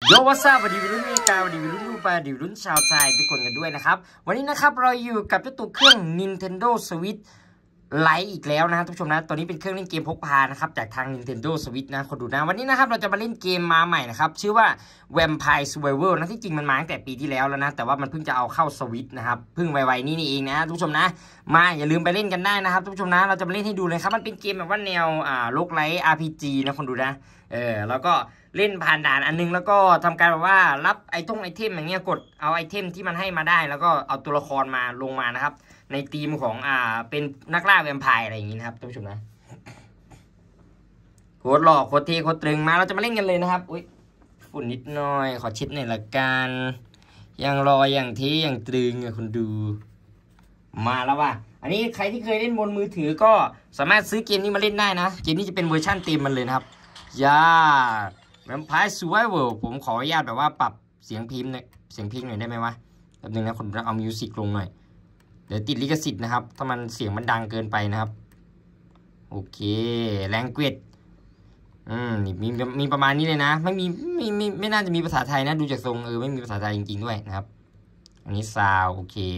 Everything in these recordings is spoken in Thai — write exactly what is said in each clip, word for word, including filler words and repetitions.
โยวัสดุดีวิรุ่นอเมริกาดีวิรุ่นรูปาดีวิรุ่นชาวไทยทุกคนกันด้วยนะครับวันนี้นะครับเราอยู่กับเจ้าตัวเครื่อง Nintendo Switch Lite อีกแล้วนะทุกผู้ชมนะตัวนี้เป็นเครื่องเล่นเกมพกพานะครับจากทาง Nintendo Switch นะคนดูนะวันนี้นะครับเราจะมาเล่นเกมมาใหม่นะครับชื่อว่า Vampire Survivor นะที่จริงมันมาตั้งแต่ปีที่แล้วแล้วนะแต่ว่ามันเพิ่งจะเอาเข้า Switch นะครับเพิ่งไวๆนี่นี่เองนะทุกผู้ชมนะมาอย่าลืมไปเล่นกันได้นะครับทุกผู้ชมนะเราจะมาเล่นให้ดูเลยครับมันเป็นเกมแบบว่าแนวอ่าโลกไลท์ อาร์ พี จี นะคนดูนะเออแล้วก็เล่นผ่านด่านอันนึงแล้วก็ทำการแบบว่ารับไอทงไอเทมอย่างเงี้ยกดเอาไอเทมที่มันให้มาได้แล้วก็เอาตัวละครมาลงมานะครับในทีมของอ่าเป็นนักล่าแวมไพร์อะไรอย่างงี้นะครับท่านผู้ชมนะโคตรหล่อโคตรเท่โคตรตรึงมาเราจะมาเล่นกันเลยนะครับอุ้ยฝุ่นนิดหน่อยขอเช็ดหน่อยละกันยังรออย่างเท่อย่างตรึงอะคุณดูมาแล้วว่ะอันนี้ใครที่เคยเล่นบนมือถือก็สามารถซื้อเกมนี้มาเล่นได้นะเกมนี้จะเป็นเวอร์ชั่นเต็มมันเลยนะครับย่าVampire Survivor ผมขออนุญาตแบบว่าปรับเสียงพิมพ์เนี่ยเสียงพิมพ์หน่อยได้ไหมวะแป๊บนึงนะคนเอามิวสิกลงหน่อยเดี๋ยวติดลิขสิทธิ์นะครับถ้ามันเสียงมันดังเกินไปนะครับโอเคแรงเกวดอืมมีมีประมาณนี้เลยนะไม่มีไม่ไม่ไม่น่าจะมีภาษาไทยนะดูจากทรงเออไม่มีภาษาไทยจริงๆด้วยนะครับอันนี้ซาวโอเค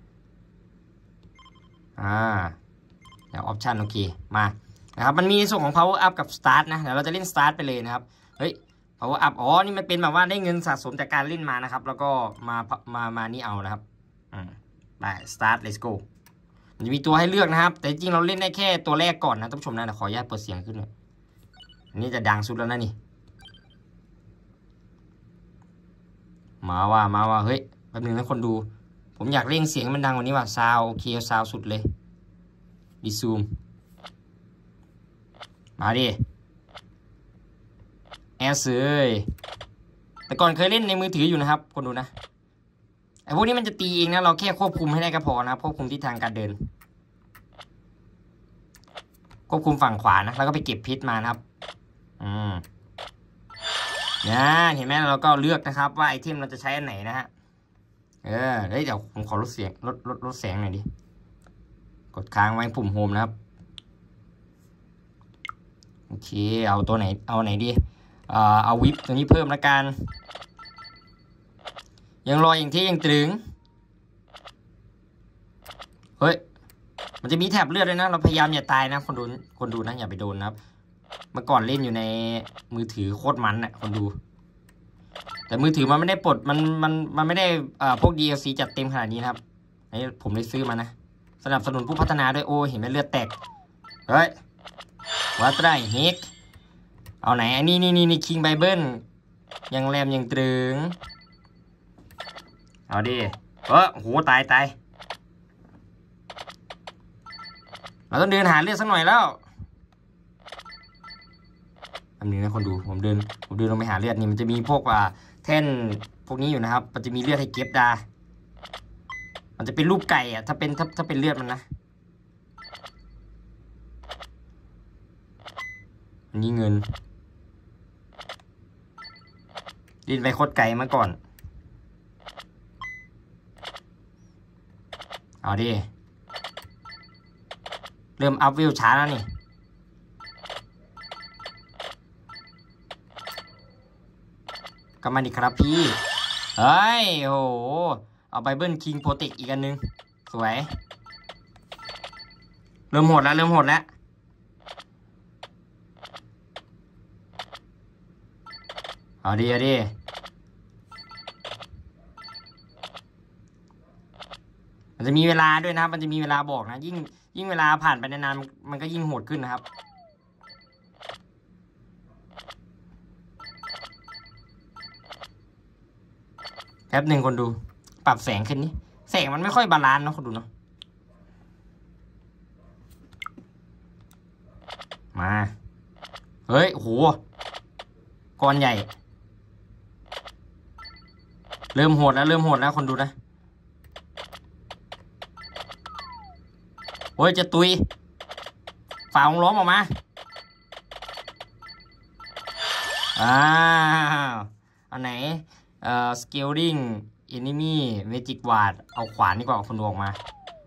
อ่าแล้วออปชันโอเคมานะครับมันมีในส่วนของ power up กับ start นะเดี๋ยวเราจะเล่น start ไปเลยนะครับเฮ้ย power up อ๋อนี่มันเป็นแบบว่าได้เงินสะสมจากการเล่นมานะครับแล้วก็มามามานี่เอานะครับอืมไป start let's go มันจะมีตัวให้เลือกนะครับแต่จริงเราเล่นได้แค่ตัวแรกก่อนนะท่านผู้ชมนะเดี๋ยวขออนุญาตเปิดเสียงขึ้นหน่อยอันนี้จะดังสุดแล้วนะนี่มาว่ามาว่าเฮ้ยแป๊บนึงนะคนดูผมอยากเล่นเสียงมันดังกว่านี้ว่ะซาวโอเคซาวสุดเลยดีซูมมาดิแอสเอ้ยแต่ก่อนเคยเล่นในมือถืออยู่นะครับคนดูนะไอ้พวกนี้มันจะตีเองนะเราแค่ควบคุมให้ได้ก็พอนะควบคุมทิศทางการเดินควบคุมฝั่งขวานะแล้วก็ไปเก็บพิษมานะครับอืมเนี่ยเห็นไหมเราก็เลือกนะครับว่าไอเทมเราจะใช้อันไหนนะฮะเออเฮ้ยเดี๋ยวผมขอลดเสียงลดลดลดแสงหน่อยดิกดค้างไว้ปุ่มโฮมนะครับโอเคเอาตัวไหนเอาไหนดีเอ่อเอาวิปตัวนี้เพิ่มละกันยังรออย่างที่ยังตรึงเฮ้ยมันจะมีแถบเลือดเลยนะเราพยายามอย่าตายนะคนดูคนดูนะอย่าไปโดนนะครับเมื่อก่อนเล่นอยู่ในมือถือโคตรมันน่ะคนดูแต่มือถือมันไม่ได้ปลดมันมันมันไม่ได้อ่าพวก ดี แอล ซี จัดเต็มขนาดนี้นะครับไอ้ผมเลยซื้อมานะสนับสนุนผู้พัฒนาด้วยโอ้เห็นไหมเลือดแตกเฮ้ยวัดไรเฮกเอาไหนอันนี้นี่นี่นี่คิงไบเบิลยังแรมยังตรึงเอาดิเออโหตายตายเราต้องเดินหาเลือดสักหน่อยแล้วอันนี้นะคนดูผมเดินผมเดินลงไปหาเลือดนี่มันจะมีพวกอ่าแท่นพวกนี้อยู่นะครับมันจะมีเลือดให้เก็บดามันจะเป็นรูปไก่อ่ะถ้าเป็นถ้าถ้าเป็นเลือดมันนะอันนี้เงินดินไปโคตรไก่มาก่อนเอาดิเริ่มอัพวิวช้าแล้วนี่ก็มาดิครับพี่เฮ้ยโอ้โหเอาไบเบิลคิงโปรเทคอีกอันนึงสวยเริ่มโหดแล้วเริ่มโหดแล้วเอาดิเอาดิมันจะมีเวลาด้วยนะครับมันจะมีเวลาบอกนะยิ่งยิ่งเวลาผ่านไปนานๆมันก็ยิ่งโหดขึ้นนะครับแป๊บหนึ่งคนดูปรับแสงขึ้นนี่แสงมันไม่ค่อยบาลานซ์นะคนดูเนาะมาเฮ้ยโหก้อนใหญ่เริ่มโหดแล้วเริ่มโหดแล้วคนดูนะโอ้ยจะตุยฝ่าของล้อมออกมาอ้าวอันไหนเอ่อ scaling enemy magic ward เอาขวานดีกว่าคนดูออกมา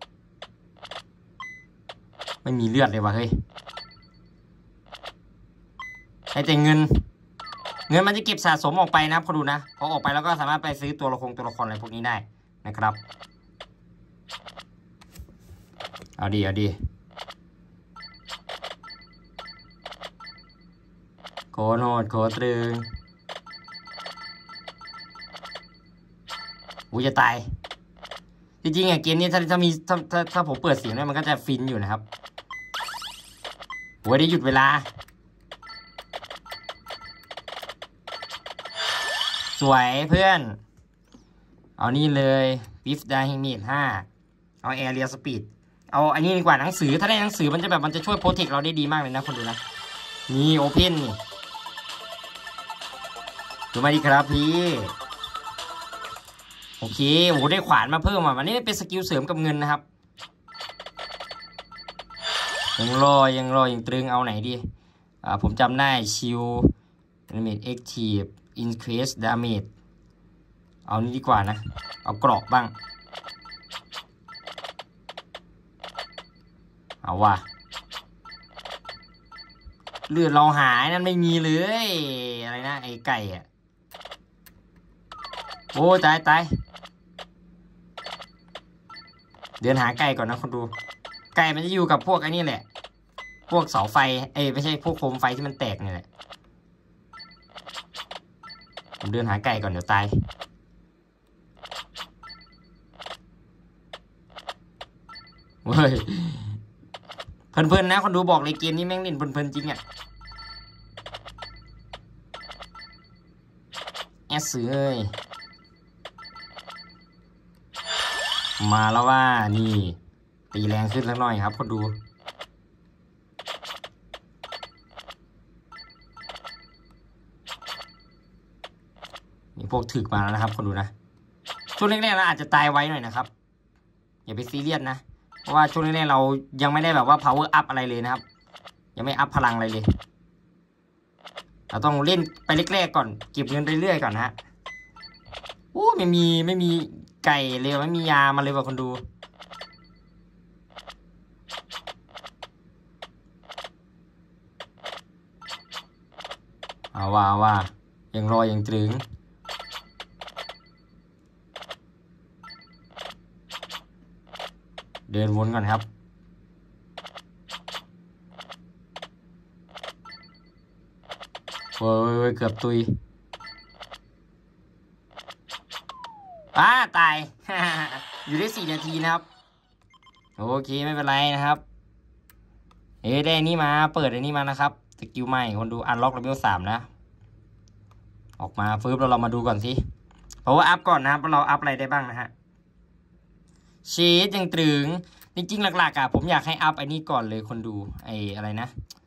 ไม่มีเลือดเลยว่ะเฮ้ยให้แต่เงินเงินมันจะเก็บสะสมออกไปนะครับเขาดูนะพอออกไปแล้วก็สามารถไปซื้อตัวละครตัวละครอะไรพวกนี้ได้นะครับเอาดีเอาดีโคโนดโคตรึงกูจะตายจริงๆอ่ะเกมนี้ถ้าถ้ามีถ้าถ้าถ้าผมเปิดเสียงด้วยมันก็จะฟินอยู่นะครับโว้ยได้หยุดเวลาสวยเพื่อนเอานี่เลยวิฟดาฮิมิดห้าเอาแอร์เรียสปีดเอาอันนี้ดีกว่าหนังสือถ้าได้หนังสือมันจะแบบมันจะช่วยโปรเทคเราได้ดีมากเลยนะคนดูนะนี่โอเพนนี่ดูมาดีครับพี่โอเคโอ้ได้ขวานมาเพิ่มอ่ะวันนี้เป็นสกิลเสริมกับเงินนะครับยังรอยังรอยังตรึงเอาไหนดีอ่าผมจำได้ชิลดาเมจเอ็กทีฟอินครีสดาเมจเอานี้ดีกว่านะเอาเกราะบ้างเอาว่ะเลือดเราหายนั่นไม่มีเลยอะไรนะไอ้ไก่อ่ะโอ้ตายตายเดินหาไก่ก่อนนะคนดูไก่มันจะอยู่กับพวกไอ้นี่แหละพวกเสาไฟเอ้ไม่ใช่พวกโคมไฟที่มันแตกนี่แหละผมเดินหาไก่ก่อนเดี๋ยวตายเฮ้ยเพลินๆนะคนดูบอกเลยเกมนี้แม่งเล่นเพลินๆจริงอ่ะแอสเอ้ยมาแล้วว่านี่ตีแรงขึ้นสักหน่อยครับคนดูมีพวกถึกมาแล้วนะครับคนดูนะช่วงแรกๆเราอาจจะตายไว้หน่อยนะครับอย่าไปซีเรียสนะเพราะว่าช่วงแรกๆเรายังไม่ได้แบบว่า power up อะไรเลยนะครับยังไม่อัพพลังอะไรเลยเราต้องเล่นไปแรกๆก่อนเก็บเงินไปเรื่อยก่อนนะฮะโอ้ไม่มีไม่มีไก่เลยไม่มียามาเลยว่ะคนดูเอาว่าว่ายังรอยังตรึงเดินวนก่อนครับโอ้ยเกือบตุยอ้าตาย อยู่ได้สี่นาทีนะครับโอเคไม่เป็นไรนะครับเอ้ได้นี่มาเปิดอันนี้มานะครับสกิลใหม่คนดูอันล็อกเลเวลสามนะออกมาฟื้นเราเรามาดูก่อนสิเพราะว่าอัพก่อนนะครับเราอัพอะไรได้บ้างนะฮะเชดยังตรึงจริงๆหลักๆอ่ะผมอยากให้อัพไอ้นี่ก่อนเลยคนดูไอ้อะไรนะ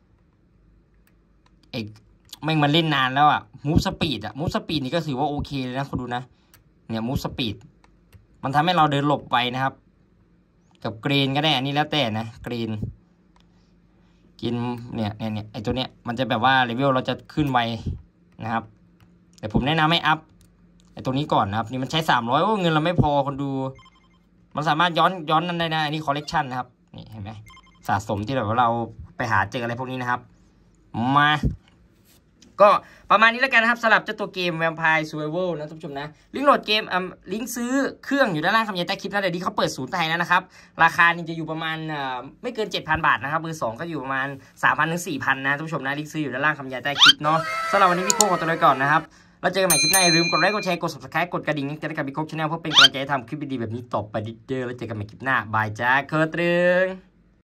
ไอ้แม่งมันเล่นนานแล้วอ่ะมูฟสปีดอ่ะมูฟสปีดนี่ก็ถือว่าโอเคเลยนะคนดูนะเนี่ยมูฟสปีดมันทำให้เราเดินหลบไปนะครับกับเกรนก็ได้อันนี้แล้วแต่นะเกรนกินเนี่ยเนี่ยเนี่ยไอ้ตัวเนี้ยมันจะแบบว่าเลเวลเราจะขึ้นไวนะครับแต่ผมแนะนำให้อัพไอ้ตัวนี้ก่อนนะครับนี่มันใช้สามร้อยโอ้เงินเราไม่พอคนดูมันสามารถย้อนย้อนนั่นได้นะอันนี้คอลเลกชันนะครับนี่เห็นไหมสะสมที่แบบว่าเราไปหาเจออะไรพวกนี้นะครับมาก็ประมาณนี้แล้วกันนะครับสำหรับเจ้าตัวเกม Vampire Survival นะท่านผู้ชมนะลิงก์โหลดเกมอ่าลิงก์ซื้อเครื่องอยู่ด้านล่างคำยันใต้คลิปนะเดี๋ยวนี้เขาเปิดศูนย์ไทยแล้วนะครับราคานี่จะอยู่ประมาณอ่าไม่เกิน เจ็ดพัน บาทนะครับมือสองก็อยู่ประมาณ สามพัน ถึง สี่พัน นะท่านผู้ชมนะลิงก์ซื้ออยู่ด้านล่างคำยันใต้คลิปเนาะสำหรับวันนี้พี่โค้งขอตัวไปก่อนนะครับเราเจอกันใหม่คลิปหน้าอย่าลืมกดไลค์กดแชร์กด ซับสไครบ์ กดกระดิ่งจะได้กับพี่โค้งชาแนลเพื่อเป็นกำลังใจให้ทำคลิปดีๆแบบนี้ต่อไปเรื่อยๆแล้วเจอกันใหม่คลิปหน้าบายจ้าเคอร์ตรึง